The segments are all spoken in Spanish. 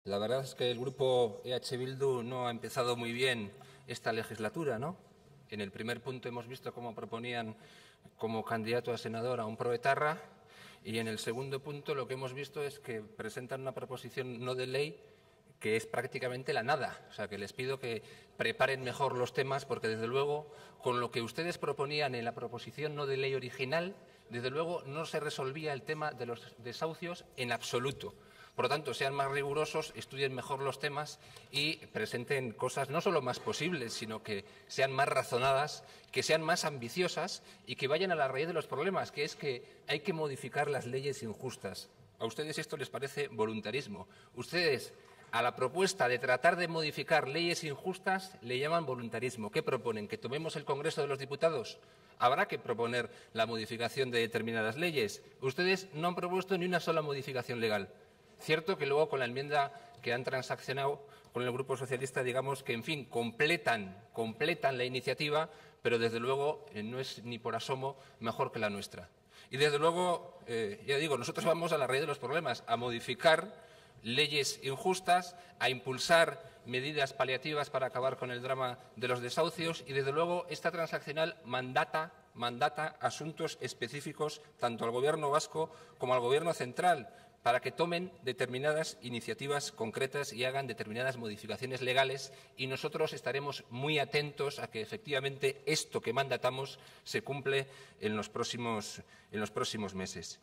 La verdad es que el grupo EH Bildu no ha empezado muy bien esta legislatura, ¿no? En el primer punto hemos visto cómo proponían como candidato a senador a un proetarra y en el segundo punto lo que hemos visto es que presentan una proposición no de ley que es prácticamente la nada. O sea, que les pido que preparen mejor los temas porque, desde luego, con lo que ustedes proponían en la proposición no de ley original, desde luego no se resolvía el tema de los desahucios en absoluto. Por lo tanto, sean más rigurosos, estudien mejor los temas y presenten cosas no solo más posibles, sino que sean más razonadas, que sean más ambiciosas y que vayan a la raíz de los problemas, que es que hay que modificar las leyes injustas. A ustedes esto les parece voluntarismo. Ustedes, a la propuesta de tratar de modificar leyes injustas, le llaman voluntarismo. ¿Qué proponen? ¿Que tomemos el Congreso de los Diputados? Habrá que proponer la modificación de determinadas leyes. Ustedes no han propuesto ni una sola modificación legal. Cierto que luego, con la enmienda que han transaccionado con el Grupo Socialista, digamos que, en fin, completan la iniciativa, pero desde luego no es ni por asomo mejor que la nuestra. Y desde luego, ya digo, nosotros vamos a la raíz de los problemas, a modificar leyes injustas, a impulsar medidas paliativas para acabar con el drama de los desahucios y, desde luego, esta transaccional mandata asuntos específicos tanto al Gobierno vasco como al Gobierno central para que tomen determinadas iniciativas concretas y hagan determinadas modificaciones legales, y nosotros estaremos muy atentos a que efectivamente esto que mandatamos se cumple en los próximos meses.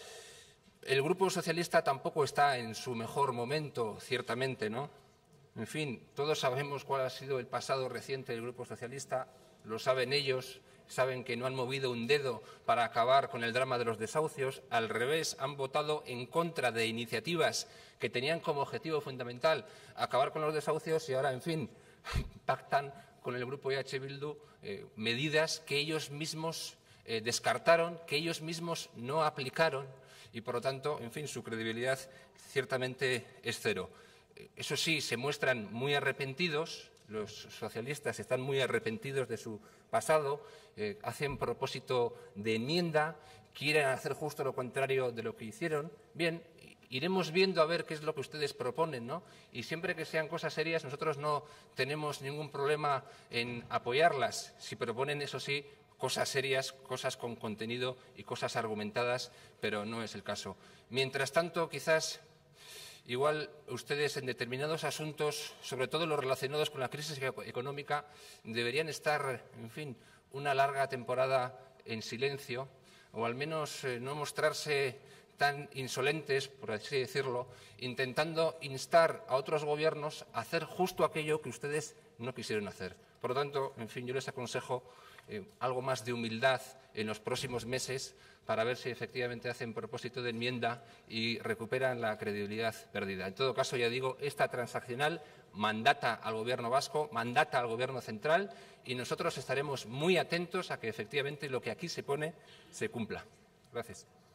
El Grupo Socialista tampoco está en su mejor momento, ciertamente, ¿no? En fin, todos sabemos cuál ha sido el pasado reciente del Grupo Socialista, lo saben ellos, saben que no han movido un dedo para acabar con el drama de los desahucios, al revés, han votado en contra de iniciativas que tenían como objetivo fundamental acabar con los desahucios y ahora, en fin, pactan con el Grupo EH Bildu medidas que ellos mismos descartaron, que ellos mismos no aplicaron y, por lo tanto, en fin, su credibilidad ciertamente es cero. Eso sí, se muestran muy arrepentidos. Los socialistas están muy arrepentidos de su pasado, hacen propósito de enmienda, quieren hacer justo lo contrario de lo que hicieron. Bien, iremos viendo a ver qué es lo que ustedes proponen, ¿no? Y siempre que sean cosas serias, nosotros no tenemos ningún problema en apoyarlas. Si proponen, eso sí, cosas serias, cosas con contenido y cosas argumentadas, pero no es el caso. Mientras tanto, quizás igual ustedes en determinados asuntos, sobre todo los relacionados con la crisis económica, deberían estar, en fin, una larga temporada en silencio o al menos no mostrarse tan insolentes, por así decirlo, intentando instar a otros gobiernos a hacer justo aquello que ustedes no quisieron hacer. Por lo tanto, en fin, yo les aconsejo algo más de humildad en los próximos meses para ver si efectivamente hacen propósito de enmienda y recuperan la credibilidad perdida. En todo caso, ya digo, esta transaccional mandata al Gobierno vasco, mandata al Gobierno central y nosotros estaremos muy atentos a que efectivamente lo que aquí se pone se cumpla. Gracias.